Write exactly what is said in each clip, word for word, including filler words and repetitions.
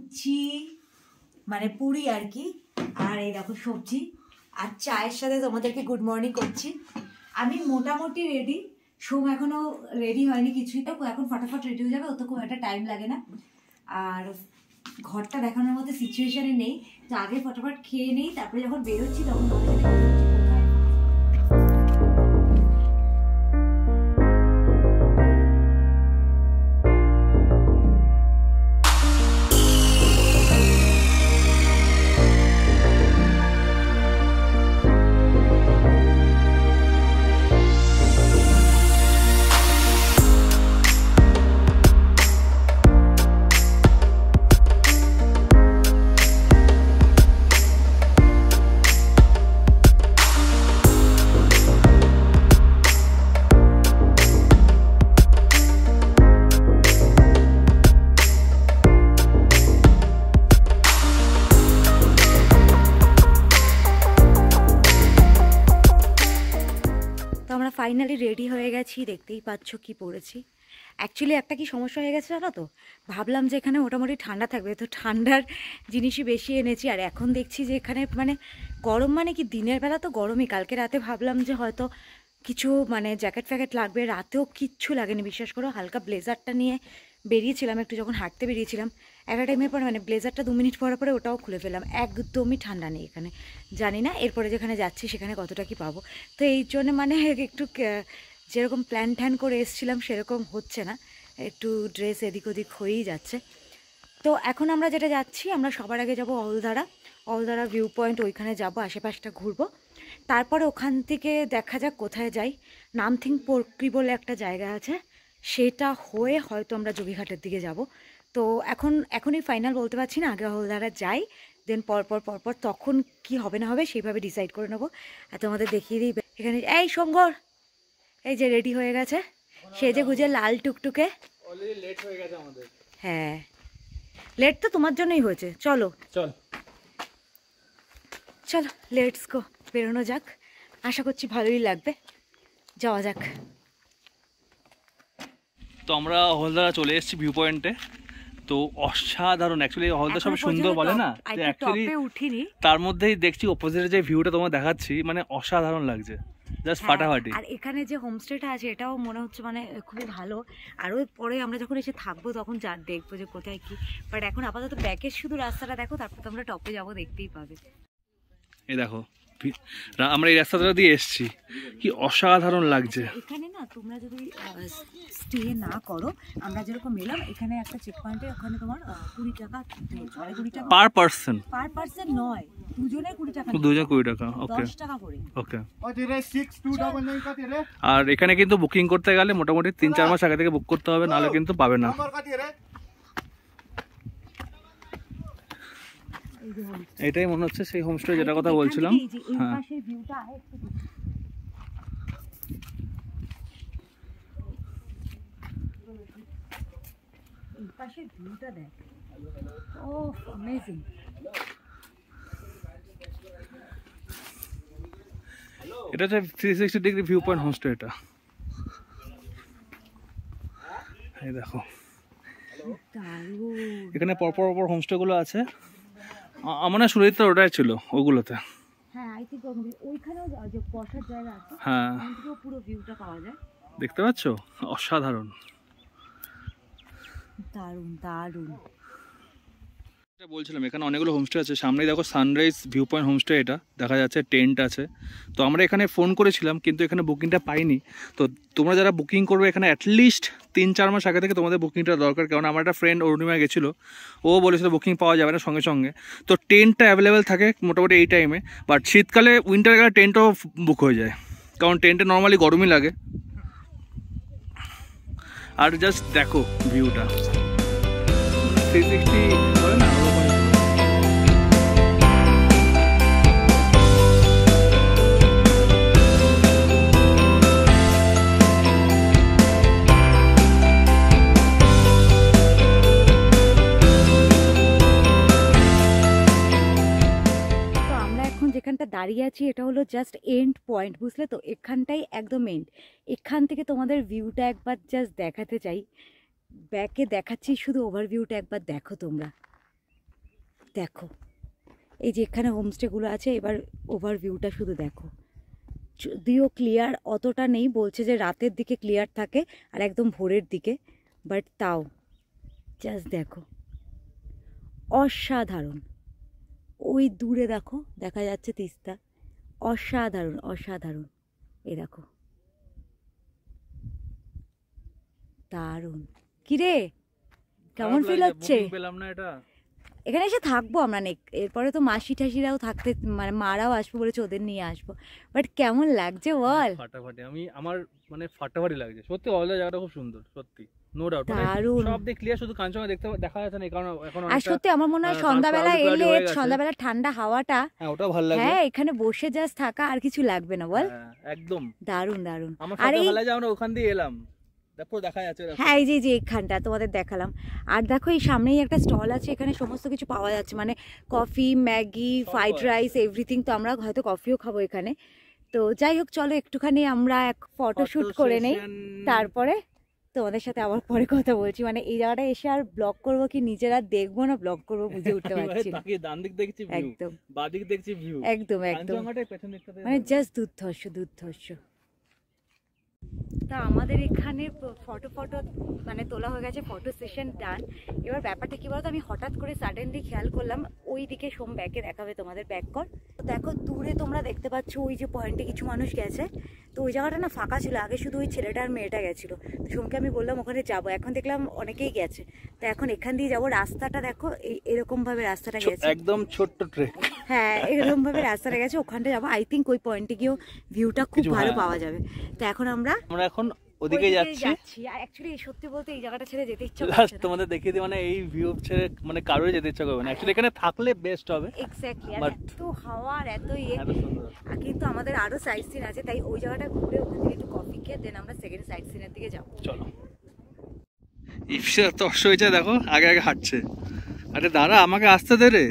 লুচি মানে পুরি আর কি, আর এই দেখো সবজি আর চায়ের সাথে তোমাদেরকে গুড মর্নিং করছি। আমি মোটামুটি রেডি, সোম এখনো রেডি হয়নি কিছুই, তো এখন ফটাফট রেডি হয়ে যাবে, ও তো খুব একটা টাইম লাগে না। আর ঘরটা দেখানোর মতো সিচুয়েশনে নেই, তো আগে ফটাফট খেয়ে নেই, তারপরে যখন বেরোচ্ছি তখন ফাইনালি রেডি হয়ে গেছি। দেখতেই পাচ্ছ কি পরেছি। অ্যাকচুয়ালি একটা কি সমস্যা হয়ে গেছে জানো তো, ভাবলাম যে এখানে মোটামুটি ঠান্ডা থাকবে, তো ঠান্ডার জিনিসই বেশি এনেছি। আর এখন দেখছি যে এখানে মানে গরম, মানে কি দিনের বেলা তো গরমই, কালকে রাতে ভাবলাম যে হয়তো কিছু মানে জ্যাকেট ফ্যাকেট লাগবে, রাতেও কিচ্ছু লাগেনি বিশ্বাস করো। হালকা ব্লেজারটা নিয়ে বেরিয়েছিলাম একটু, যখন হাঁটতে বেরিয়েছিলাম একটা টাইমের পর মানে ব্লেজারটা দু মিনিট পরে পরে ওটাও খুলে ফেললাম, একদমই ঠান্ডা নেই এখানে। জানি না এরপরে যেখানে যাচ্ছি সেখানে কতটা কি পাবো, তো এই জন্য মানে একটু যেরকম প্ল্যান ট্যান করে এসেছিলাম সেরকম হচ্ছে না, একটু ড্রেস এদিক ওদিক হয়েই যাচ্ছে। তো এখন আমরা যেটা যাচ্ছি, আমরা সবার আগে যাব আহলদারা, আহলদারা ভিউ পয়েন্ট, ওইখানে যাব, আশেপাশটা ঘুরবো, তারপরে ওখান থেকে দেখা যাক কোথায় যাই। নামথিং পোর্কি বলে একটা জায়গা আছে, সেটা হয়ে হয়তো আমরা যোগীঘাটের দিকে যাব। তো এখন এখনই ফাইনাল বলতে পারছি না, আগে আহলদারা যাই, দেন পরপর পরপর তখন কি হবে না হবে সেইভাবে ডিসাইড করে নেবো। আর তোমাদের দেখিয়ে দিই এখানে, এই সোমঘর এই যে রেডি হয়ে গেছে সেজে গুজে লাল টুকটুকে। অলরেডি লেট হয়ে গেছে আমাদের। হ্যাঁ লেট তো তোমার জন্যই হয়েছে, চলো চল চলো লেটস গো, বেরোনো যাক, আশা করছি ভালোই লাগবে, যাওয়া যাক। তো আমরা আহলদারা চলে এসেছি ভিউ পয়েন্টে, তো অসাধারণ। অ্যাকচুয়ালি আহলদারা সব সুন্দর বলে না, উঠিনি, তার মধ্যেই দেখছি অপোজিটে যে ভিউটা তোমার দেখাচ্ছি, মানে অসাধারণ লাগছে, জাস্ট ফাটাফাটি। আর এখানে যে হোমস্টেটা আছে এটাও মনে হচ্ছে মানে খুবই ভালো। আরও পরে আমরা যখন এসে থাকবো তখন যা দেখবো যে কোথায় কি, বাট এখন আপাতত ব্যাকের শুধু রাস্তাটা দেখো, তারপর তো আমরা টপে যাবো, দেখতেই পাবে। এই দেখো আমরা এই রাস্তাটা দিয়ে এসেছি, কি অসাধারণ লাগছে। এখানে না তোমরা যদি স্টে না করো, আমরা যেরকম এলাম এখানে একটা চেক পয়েন্টে, ওখানে তোমার কুড়ি টাকা কুড়ি টাকা পার পার্সন, পার পার্সন নয়, দুজনে কুড়ি টাকা, দুজন কুড়ি টাকা, ওকে দশ টাকা করে, ওকে। আর এখানে কিন্তু বুকিং করতে গেলে মোটামুটি তিন চার মাস আগে থেকে বুক করতে হবে, নাহলে কিন্তু পাবে না। এটাই মনে হচ্ছে সেই হোমস্টে যেটা কথা বলছিলাম। হ্যাঁ এটা হচ্ছে three sixty degree view point homestay. এটা এই দেখো এখানে পরপর পরপর হোমস্টে গুলো আছে, আমার না সুরিত ওটাই ছিল ওগুলোতে। হ্যাঁ হ্যাঁ পুরো ভিউটা পাওয়া যায়, দেখতে পাচ্ছ, অসাধারণ, দারুণ দারুণ। এটা বলছিলাম এখানে অনেকগুলো হোমস্টে আছে, সামনেই দেখো সানরাইজ ভিউ পয়েন্ট হোমস্টে, এটা দেখা যাচ্ছে, টেন্ট আছে। তো আমরা এখানে ফোন করেছিলাম কিন্তু এখানে বুকিংটা পাইনি। তো তোমরা যারা বুকিং করবে এখানে অ্যাটলিস্ট তিন চার মাস আগে থেকে তোমাদের বুকিংটা দরকার, কারণ আমার একটা ফ্রেন্ড অরুণিমা গেছিলো, ও বলেছিল বুকিং পাওয়া যাবে না সঙ্গে সঙ্গে। তো টেন্টটা অ্যাভেলেবেল থাকে মোটামুটি এই টাইমে, বাট শীতকালে উইন্টার গেলে টেন্টও বুক হয়ে যায়, কারণ টেন্টে নর্মালি গরমই লাগে। আর জাস্ট দেখো ভিউটা থ্রি সিক্সটি বলে না। যেখানটা দাঁড়িয়ে আছি এটা হলো জাস্ট এন্ড পয়েন্ট, বুঝলে তো, এখানটাই একদম এন্ড। এখান থেকে তোমাদের ভিউটা একবার জাস্ট দেখাতে চাই, ব্যাকে দেখাচ্ছি, শুধু ওভারভিউটা একবার দেখো তোমরা, দেখো এই যে এখানে হোমস্টেগুলো আছে, এবার ওভারভিউটা শুধু দেখো। যদিও ক্লিয়ার অতটা নেই, বলছে যে রাতের দিকে ক্লিয়ার থাকে আর একদম ভোরের দিকে, বাট তাও জাস্ট দেখো অসাধারণ। ওই দূরে দেখো দেখা যাচ্ছে তিস্তা, অসাধারণ অসাধারণ। এই দেখো দারুণ। কিরে কেমন ফিল হচ্ছে? এখানে এসে থাকবো আমরা, এরপরে তো মাসি ঠাসিরাও থাকতে, মানে মারাও আসবো বলেছে, ওদের নিয়ে আসবো। বাট কেমন লাগছে বল? ফাটাফাটি, আমি আমার মানে ফাটাফাটি লাগছে সত্যি। অলরেডি জায়গাটা খুব সুন্দর সত্যি, নো ডাউট। দারুণ, সব দিক ক্লিয়ার, শুধু কাঞ্চনজঙ্ঘা দেখতে দেখা যাচ্ছে না কারণ এখন। আর সত্যি আমার মনে হয় সন্ধ্যাবেলা এলে, সন্ধ্যাবেলা ঠান্ডা হাওয়াটা, হ্যাঁ ওটাও ভালো লাগে। হ্যাঁ এখানে বসে জাস্ট থাকা আর কিছু লাগবে না বল। একদম দারুণ দারুণ। আমার সাথে ভালো লাগে, আমরা ওখান দিয়ে এলাম, দেখো দেখা যাচ্ছে। হ্যাঁ এই যে যে এইখানটা তোমাদের দেখালাম। আর দেখো এই সামনেই একটা স্টল আছে, এখানে সমস্ত কিছু পাওয়া যাচ্ছে, মানে coffee, Maggi, fried rice, everything. তো আমরা হয়তো কফিও খাবো এখানে। তো যাই হোক চলো একটুখানি আমরা এক ফটোশুট করে নেই, তারপরে তোমাদের সাথে আবার পরে কথা বলছি। মানে এই জায়গাটা এসে আর ব্লগ করবো কি নিজের আর দেখবো না ব্লগ করবো বুঝে উঠতে পারছি না। একদম একদম একদম, মানে জাস্ট দুর্ধর্ষ দুর্ধর্ষ। তা আমাদের এখানে ফটো ফটো মানে তোলা হয়ে গেছে, ফটো সেশন ডান। এবার ব্যাপারটা কী বলতো, আমি হঠাৎ করে সাডেনলি খেয়াল করলাম ওই দিকে সোম ব্যাকে দেখাবে তোমাদের, ব্যাক কর। তো দেখো দূরে তোমরা দেখতে পাচ্ছ ওই যে পয়েন্টে কিছু মানুষ গেছে। তো ওই জায়গাটা না ফাঁকা ছিল, আগে শুধু ওই ছেলেটা আর মেয়েটা গেছিলো। তো সোমকে আমি বললাম ওখানে যাবো, এখন দেখলাম অনেকেই গেছে। তো এখন এখান দিয়ে যাবো। রাস্তাটা দেখো এই এরকমভাবে রাস্তাটা গেছে, একদম ছোট্ট ট্রেক। হ্যাঁ এরকমভাবে রাস্তাটা গেছে, ওখানটা যাবো। আই থিঙ্ক ওই পয়েন্টে গিয়েও ভিউটা খুব ভালো পাওয়া যাবে। তো এখন আমরা আমরা এখন ওদিকে যাচ্ছি। অ্যাকচুয়ালি সত্যি বলতে এই জায়গাটা ছেড়ে যেতে ইচ্ছা করছে না। তোমাদের দেখিয়ে দিই, মানে এই ভিউ ছেড়ে মানে কারোই যেতে ইচ্ছা করবে না। অ্যাকচুয়ালি এখানে থাকলে বেস্ট হবে। এক্স্যাক্টলি, আর এত হাওয়া আর এত ইয়ে, কিন্তু আমাদের আরো সাইট সিন আছে, তাই ওই জায়গাটা ঘুরে ওখান থেকে একটু কফি খেয়ে দেন আমরা সেকেন্ড সাইট সিনের দিকে যাবো। চলো। ইপসিতা তর্স হয়েছে দেখো, আগে আগে হাঁটছে। আরে দাঁড়া, আমাকে আসতে দে রে।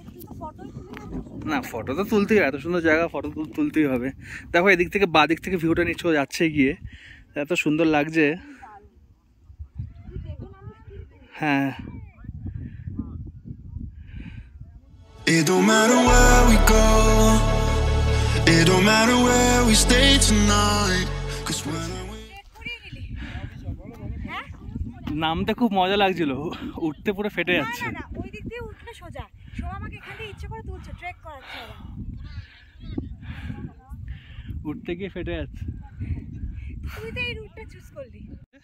না ফটো তো তুলতেই হবে, এত সুন্দর জায়গা, ফটো তুলতেই হবে। দেখো এদিক থেকে বা দিক থেকে ভিউটা নিচে যাচ্ছে গিয়ে, এত সুন্দর লাগছে। হ্যাঁ It don't matter where we go, it don't matter where we stay tonight, 'cause when we নামতে খুব মজা লাগছিল, উঠতে পুরো ফেটে যাচ্ছে। না না ওই দিক দিয়ে উঠলে সোজা, সো আমাকে এখান থেকে ইচ্ছে করে তুলছে, ট্রেক করাচ্ছে ওরা। উঠতে গিয়ে ফেটে যাচ্ছে। তুই তো এই রুটটা চুজ করলি।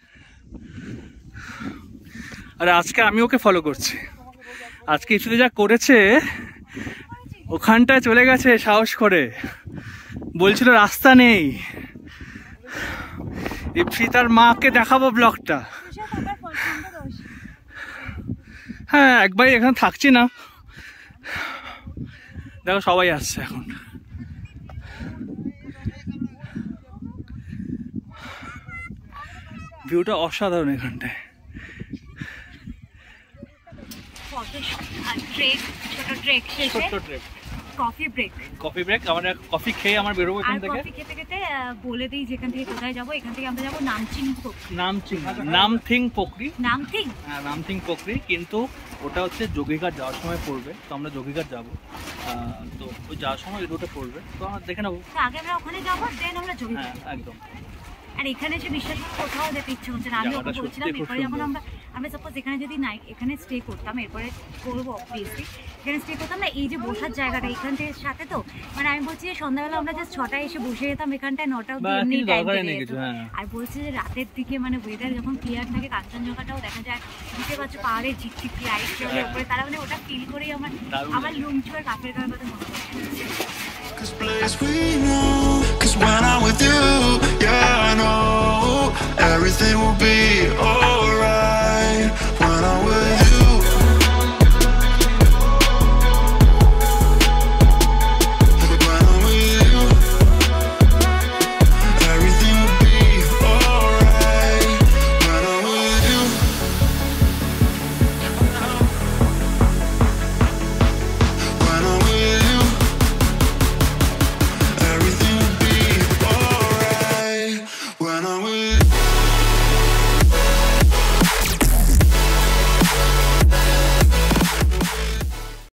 আরে আজকে আমি ওকে ফলো করছি। আজকে ইপসিতা যা করেছে, ওখানটায় চলে গেছে সাহস করে, বলছিল রাস্তা নেই। ইপসিতার মাকে দেখাবো ব্লগটা। হ্যাঁ একবারই এখানে থাকছি না, দেখো সবাই আসছে এখন। ভিউটা অসাধারণ এখানটায়। কফি ব্রেক, কফি ব্রেক, আমরা কফি খেয়ে আমার বেরোবো এখান থেকে। কফি খেতে খেতে বলে দিই যেখান থেকে কোথায় যাবো। এখান থেকে আমরা যাবো নামচিং পোকরি। নামচিং নামথিং পোকরি নামথিং হ্যাঁ নামথিং পোকরি, কিন্তু ওটা হচ্ছে যোগীঘাট যাওয়ার সময় পড়বে। তো আমরা যোগীঘাট যাবো, তো ওই যাওয়ার সময় এই রুটে পড়বে, তো আমরা দেখে নেবো। আগে আমরা ওখানে যাবো, দেন আমরা যোগীঘাট। হ্যাঁ একদম। আর এখানে এসে বিশ্বাস করে কোথাও যেতে ইচ্ছে হচ্ছে না। আমি ওকে বলছিলাম এরপরে যখন আমরা আমরা সাপোজ এখানে যদি নাই এখানে স্টে করতাম, এরপরে করবো অবভিয়াসলি এখানে স্টে করতাম না, এই যে বসার জায়গাটা এখান থেকে সাথে, তো মানে আমি বলছি যে সন্ধ্যাবেলা আমরা জাস্ট ছটায় এসে বসে যেতাম এখানটায়, নটা অব্দি এমনি টাইম কেটে যেত। আর বলছে যে রাতের দিকে মানে ওয়েদার যখন ক্লিয়ার থাকে, কাঞ্চনজঙ্ঘাটাও দেখা যায়, বুঝতে পারছো পাহাড়ে ঝিকঝিক লাইট চলে উপরে, তারা মানে ওটা ফিল করেই আমার আমার লুমচু আর কাপের গায়ের কথা মনে পড়ে। This place we know, 'cause when I'm with you, yeah I know everything will be alright when I'm with you.